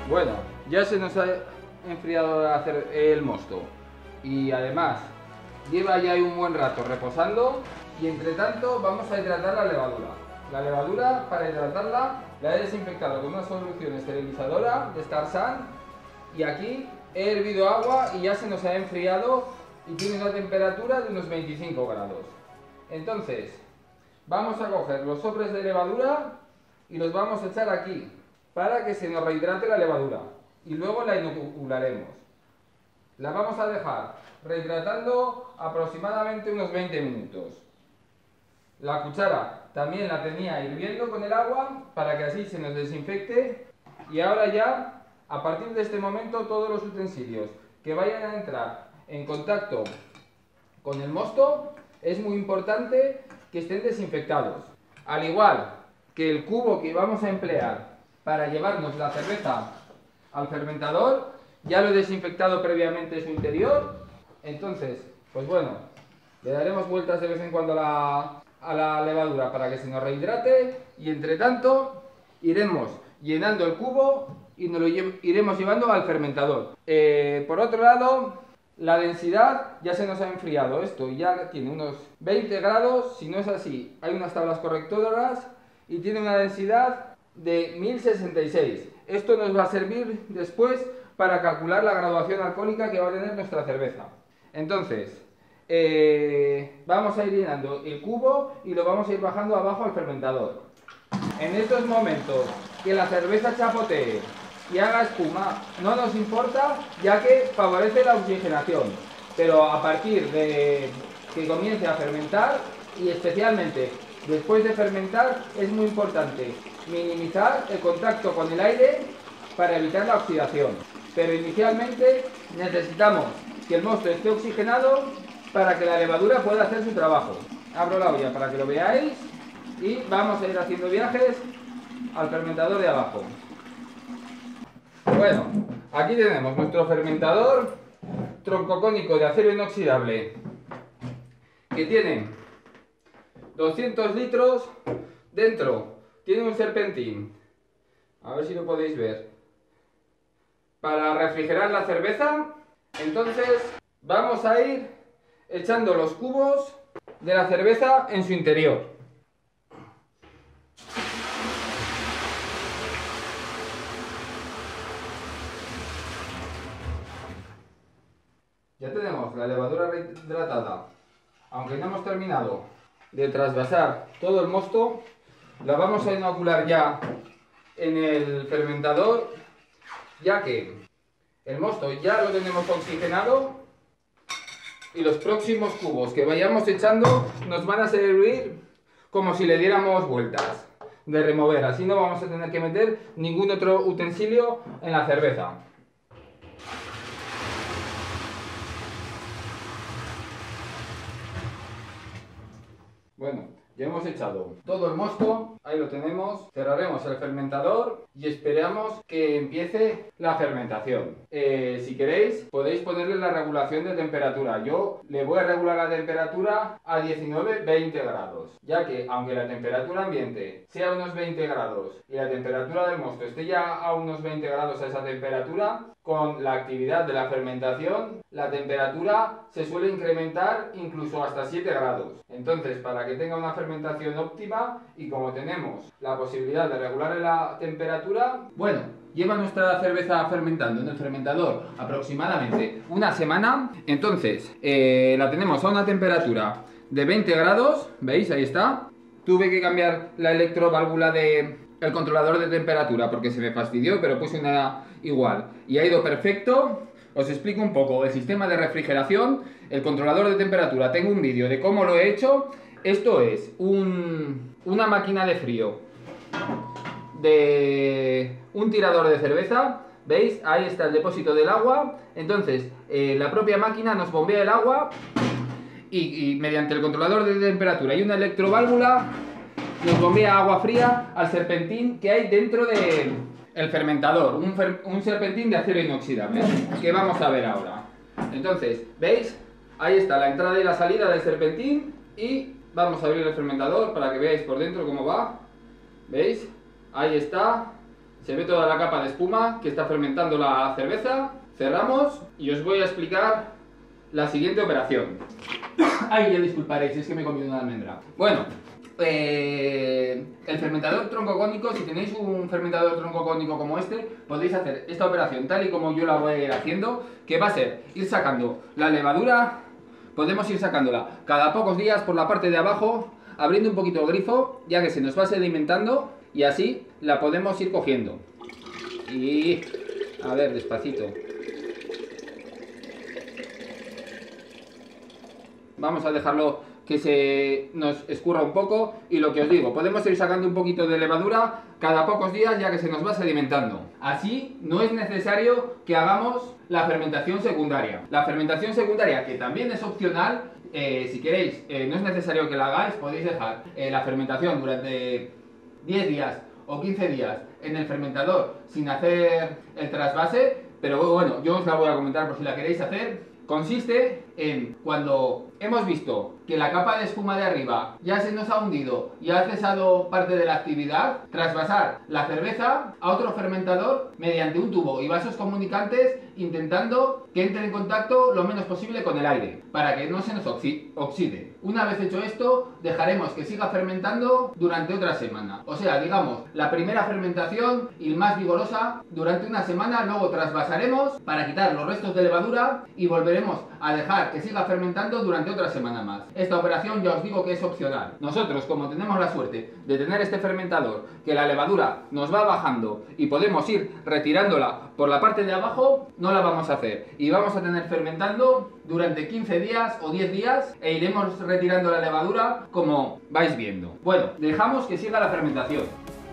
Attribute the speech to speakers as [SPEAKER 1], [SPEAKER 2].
[SPEAKER 1] Bueno, ya se nos ha enfriado el mosto y además lleva ya un buen rato reposando y entre tanto vamos a hidratar la levadura. La levadura, para hidratarla, la he desinfectado con una solución esterilizadora de Starsan y aquí he hervido agua y ya se nos ha enfriado y tiene una temperatura de unos 25 grados. Entonces, vamos a coger los sobres de levadura y los vamos a echar aquí para que se nos rehidrate la levadura y luego la inocularemos. La vamos a dejar rehidratando aproximadamente unos 20 minutos. La cuchara también la tenía hirviendo con el agua para que así se nos desinfecte y ahora ya, a partir de este momento, todos los utensilios que vayan a entrar en contacto con el mosto es muy importante que estén desinfectados. Al igual que el cubo que vamos a emplear para llevarnos la cerveza al fermentador, ya lo he desinfectado previamente su interior. Entonces, pues bueno, le daremos vueltas de vez en cuando a la levadura para que se nos rehidrate y entre tanto iremos llenando el cubo y nos lo iremos llevando al fermentador. Por otro lado, la densidad ya se nos ha enfriado esto y ya tiene unos 20 grados, si no es así, hay unas tablas correctoras y tiene una densidad de 1066. Esto nos va a servir después para calcular la graduación alcohólica que va a tener nuestra cerveza. Entonces, vamos a ir llenando el cubo y lo vamos a ir bajando abajo al fermentador. En estos momentos que la cerveza chapotee y haga espuma no nos importa, ya que favorece la oxigenación, pero a partir de que comience a fermentar y especialmente después de fermentar es muy importante minimizar el contacto con el aire para evitar la oxidación, pero inicialmente necesitamos que el mosto esté oxigenado para que la levadura pueda hacer su trabajo. Abro la olla para que lo veáis y vamos a ir haciendo viajes al fermentador de abajo. Bueno, aquí tenemos nuestro fermentador troncocónico de acero inoxidable que tiene 200 litros. Dentro tiene un serpentín, a ver si lo podéis ver, para refrigerar la cerveza. Entonces vamos a ir echando los cubos de la cerveza en su interior. Ya tenemos la levadura rehidratada. Aunque no hemos terminado de trasvasar todo el mosto, la vamos a inocular ya en el fermentador, ya que el mosto ya lo tenemos oxigenado y los próximos cubos que vayamos echando nos van a servir como si le diéramos vueltas de remover. Así no vamos a tener que meter ningún otro utensilio en la cerveza. Bueno, ya hemos echado todo el mosto, ahí lo tenemos, cerraremos el fermentador y esperamos que empiece la fermentación. Si queréis podéis ponerle la regulación de temperatura. Yo le voy a regular la temperatura a 19-20 grados, ya que aunque la temperatura ambiente sea unos 20 grados y la temperatura del mosto esté ya a unos 20 grados a esa temperatura, con la actividad de la fermentación la temperatura se suele incrementar incluso hasta 7 grados. Entonces, para que tenga una fermentación óptima y como tenemos la posibilidad de regular la temperatura, bueno, lleva nuestra cerveza fermentando en el fermentador aproximadamente una semana. Entonces, la tenemos a una temperatura de 20 grados, ¿veis? Ahí está. Tuve que cambiar la electroválvula del controlador de temperatura porque se me fastidió, pero puse una igual y ha ido perfecto. Os explico un poco el sistema de refrigeración, el controlador de temperatura. Tengo un vídeo de cómo lo he hecho. Esto es una máquina de frío de un tirador de cerveza. ¿Veis? Ahí está el depósito del agua. Entonces, la propia máquina nos bombea el agua y mediante el controlador de temperatura y una electroválvula nos bombea agua fría al serpentín que hay dentro del fermentador. Un serpentín de acero inoxidable que vamos a ver ahora. Entonces, ¿veis? Ahí está la entrada y la salida del serpentín y vamos a abrir el fermentador para que veáis por dentro cómo va. ¿Veis? Ahí está. Se ve toda la capa de espuma que está fermentando la cerveza. Cerramos y os voy a explicar la siguiente operación. Ay, ya disculparéis, es que me he comido una almendra. Bueno, el fermentador troncocónico, si tenéis un fermentador troncocónico como este, podéis hacer esta operación tal y como yo la voy a ir haciendo, que va a ser ir sacando la levadura. Podemos ir sacándola cada pocos días por la parte de abajo, abriendo un poquito el grifo, ya que se nos va sedimentando, y así la podemos ir cogiendo. Y a ver, despacito. Vamos a dejarlo que se nos escurra un poco, y lo que os digo, podemos ir sacando un poquito de levadura cada pocos días, ya que se nos va sedimentando. Así no es necesario que hagamos la fermentación secundaria. La fermentación secundaria, que también es opcional, si queréis, no es necesario que la hagáis, podéis dejar la fermentación durante 10 días o 15 días en el fermentador sin hacer el trasvase, pero bueno, yo os la voy a comentar por si la queréis hacer. Consiste en, cuando hemos visto que la capa de espuma de arriba ya se nos ha hundido y ha cesado parte de la actividad, trasvasar la cerveza a otro fermentador mediante un tubo y vasos comunicantes, intentando que entre en contacto lo menos posible con el aire, para que no se nos oxide. Una vez hecho esto, dejaremos que siga fermentando durante otra semana. O sea, digamos, la primera fermentación y más vigorosa durante una semana, luego trasvasaremos para quitar los restos de levadura y volveremos a dejar que siga fermentando durante otra semana más. Esta operación ya os digo que es opcional. Nosotros, como tenemos la suerte de tener este fermentador, que la levadura nos va bajando y podemos ir retirándola por la parte de abajo, no la vamos a hacer. Y vamos a tener fermentando durante 15 días o 10 días e iremos retirando la levadura como vais viendo. Bueno, dejamos que siga la fermentación.